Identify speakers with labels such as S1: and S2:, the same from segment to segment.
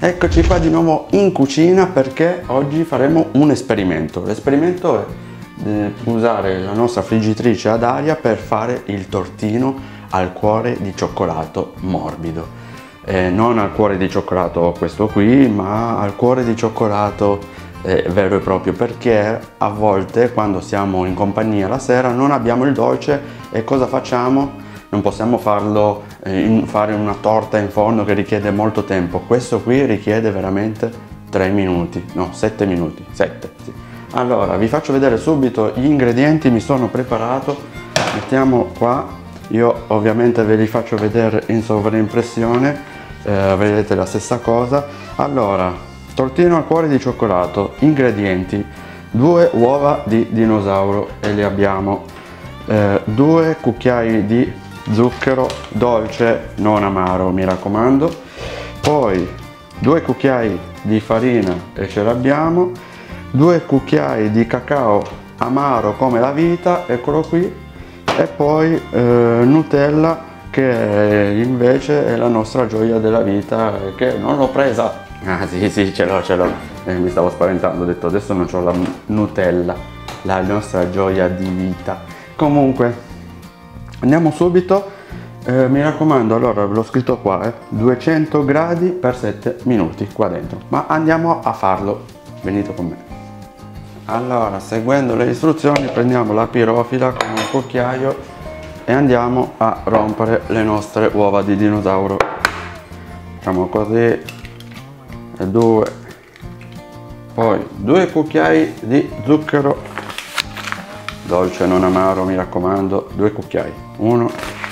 S1: Eccoci qua di nuovo in cucina perché oggi faremo un esperimento. L'esperimento è usare la nostra friggitrice ad aria per fare il tortino al cuore di cioccolato morbido. Non al cuore di cioccolato questo qui, ma al cuore di cioccolato vero e proprio, perché a volte quando siamo in compagnia la sera non abbiamo il dolce e cosa facciamo? Non possiamo farlo, fare una torta in forno che richiede molto tempo. Questo qui richiede veramente 3 minuti, no 7 minuti, 7 sì. Allora vi faccio vedere subito gli ingredienti, mi sono preparato, mettiamo qua, io ovviamente ve li faccio vedere in sovraimpressione, vedete la stessa cosa. Allora, tortino al cuore di cioccolato, ingredienti: 2 uova di dinosauro e le abbiamo, 2 cucchiai di zucchero dolce non amaro, mi raccomando, poi 2 cucchiai di farina e ce l'abbiamo, 2 cucchiai di cacao amaro come la vita, eccolo qui, e poi Nutella, che invece è la nostra gioia della vita, che non l'ho presa. Ah sì, ce l'ho, mi stavo spaventando, ho detto adesso non c'ho la Nutella, la nostra gioia di vita. Comunque andiamo subito, mi raccomando, allora ve l'ho scritto qua, 200 gradi per 7 minuti qua dentro, ma andiamo a farlo, venite con me. Allora, seguendo le istruzioni, prendiamo la pirofila con un cucchiaio e andiamo a rompere le nostre uova di dinosauro. Facciamo così, e 2, poi 2 cucchiai di zucchero dolce non amaro, mi raccomando, 2 cucchiai, 1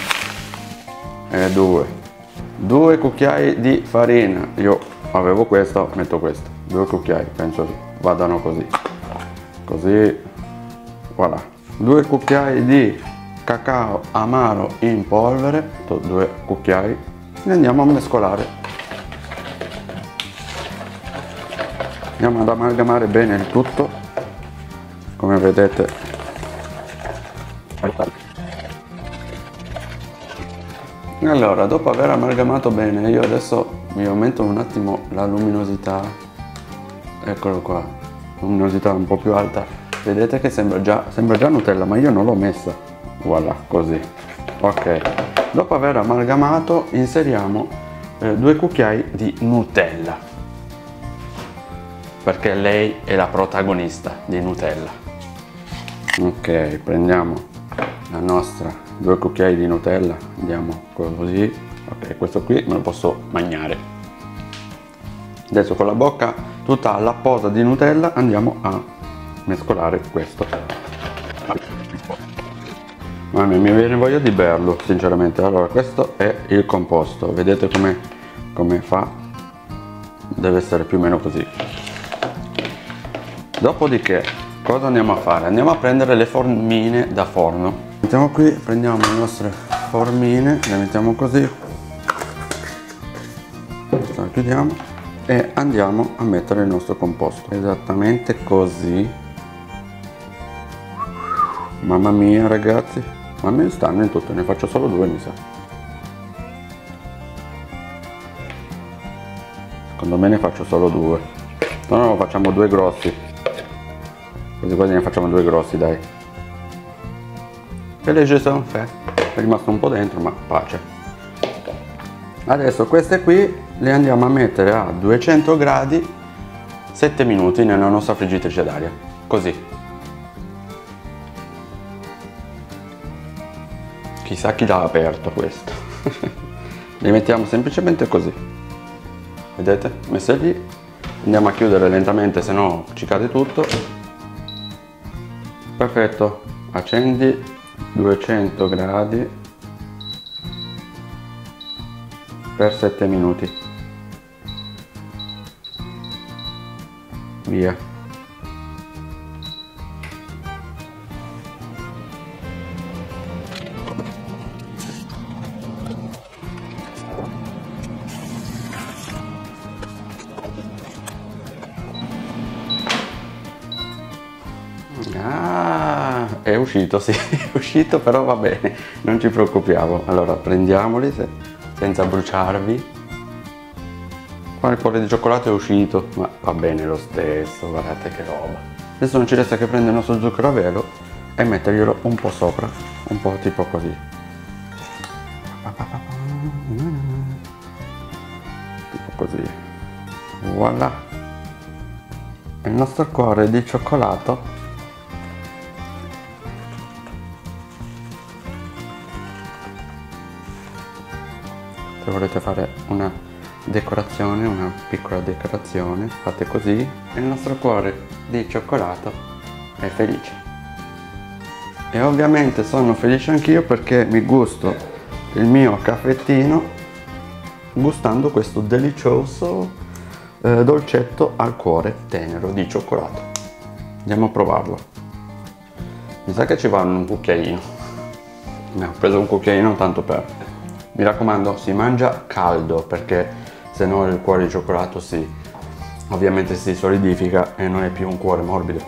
S1: e 2 cucchiai di farina, io avevo questo, metto questo, 2 cucchiai, penso vadano così, voilà, 2 cucchiai di cacao amaro in polvere, 2 cucchiai, e andiamo a mescolare, andiamo ad amalgamare bene il tutto, come vedete. Allora, dopo aver amalgamato bene, io adesso mi aumento un attimo la luminosità, eccolo qua, luminosità un po' più alta, vedete che sembra già Nutella, ma io non l'ho messa, voilà, così, ok. Dopo aver amalgamato inseriamo 2 cucchiai di Nutella, perché lei è la protagonista di Nutella. Ok, prendiamo la nostra 2 cucchiai di Nutella, andiamo così, ok, questo qui me lo posso mangiare. Adesso con la bocca tutta lapposa di Nutella andiamo a mescolare questo. Mamma mia, mi viene voglia di berlo, sinceramente. Allora, questo è il composto, vedete come fa? Deve essere più o meno così. Dopodiché, cosa andiamo a fare? Andiamo a prendere le formine da forno. Mettiamo qui, prendiamo le nostre formine, le mettiamo così, la chiudiamo e andiamo a mettere il nostro composto. Esattamente così. Mamma mia ragazzi, ma me ne stanno in tutto, ne faccio solo 2 mi sa. Secondo me ne faccio solo 2. No, facciamo 2 grossi. Così quasi ne facciamo 2 grossi, dai. E le sono è rimasto un po' dentro, ma pace. Adesso queste qui le andiamo a mettere a 200 gradi 7 minuti nella nostra friggitrice d'aria, così. Chissà chi l'ha aperto questo. Li mettiamo semplicemente così, vedete? Messe lì, andiamo a chiudere lentamente, se no ci cade tutto. Perfetto, accendi 200 gradi per 7 minuti, via. Ah, è uscito, sì, è uscito, però va bene, non ci preoccupiamo. Allora prendiamoli senza bruciarvi. Poi il cuore di cioccolato è uscito, ma va bene lo stesso, guardate che roba. Adesso non ci resta che prendere il nostro zucchero a velo e metterglielo un po' sopra, un po' tipo così. Tipo così. Voilà. Il nostro cuore di cioccolato se volete fare una decorazione, una piccola decorazione, fate così e il nostro cuore di cioccolato è felice. E ovviamente sono felice anch'io perché mi gusto il mio caffettino gustando questo delizioso dolcetto al cuore tenero di cioccolato. Andiamo a provarlo. Mi sa che ci va un cucchiaino. Ne ho preso un cucchiaino tanto per... Mi raccomando, si mangia caldo perché se no il cuore di cioccolato ovviamente si solidifica e non è più un cuore morbido.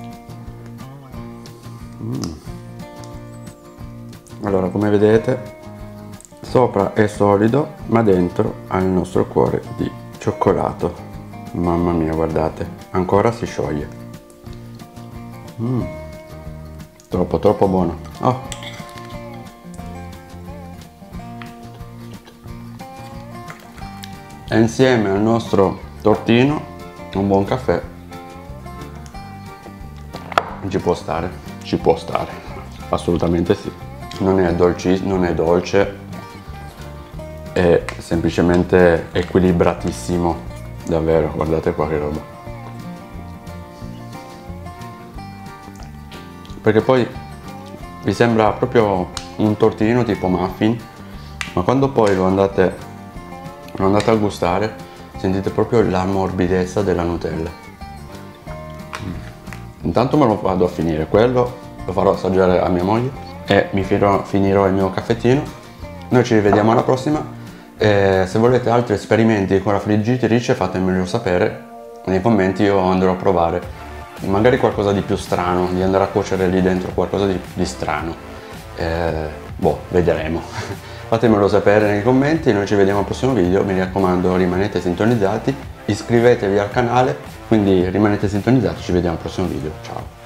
S1: Allora, come vedete, sopra è solido ma dentro ha il nostro cuore di cioccolato. Mamma mia, guardate, ancora si scioglie. Troppo buono. Oh. E insieme al nostro tortino un buon caffè ci può stare, assolutamente sì. Non è dolce, è semplicemente equilibratissimo, davvero, guardate qua che roba. Perché poi vi sembra proprio un tortino tipo muffin, ma quando poi lo andate a gustare sentite proprio la morbidezza della Nutella. Intanto me lo vado a finire quello, lo farò assaggiare a mia moglie e finirò il mio caffettino. Noi ci rivediamo alla prossima e se volete altri esperimenti con la friggitrice fatemelo sapere nei commenti, io andrò a provare magari qualcosa di più strano, di andare a cuocere lì dentro qualcosa di strano. Boh, vedremo. Fatemelo sapere nei commenti, noi ci vediamo al prossimo video, mi raccomando rimanete sintonizzati, iscrivetevi al canale, quindi rimanete sintonizzati, ci vediamo al prossimo video, ciao!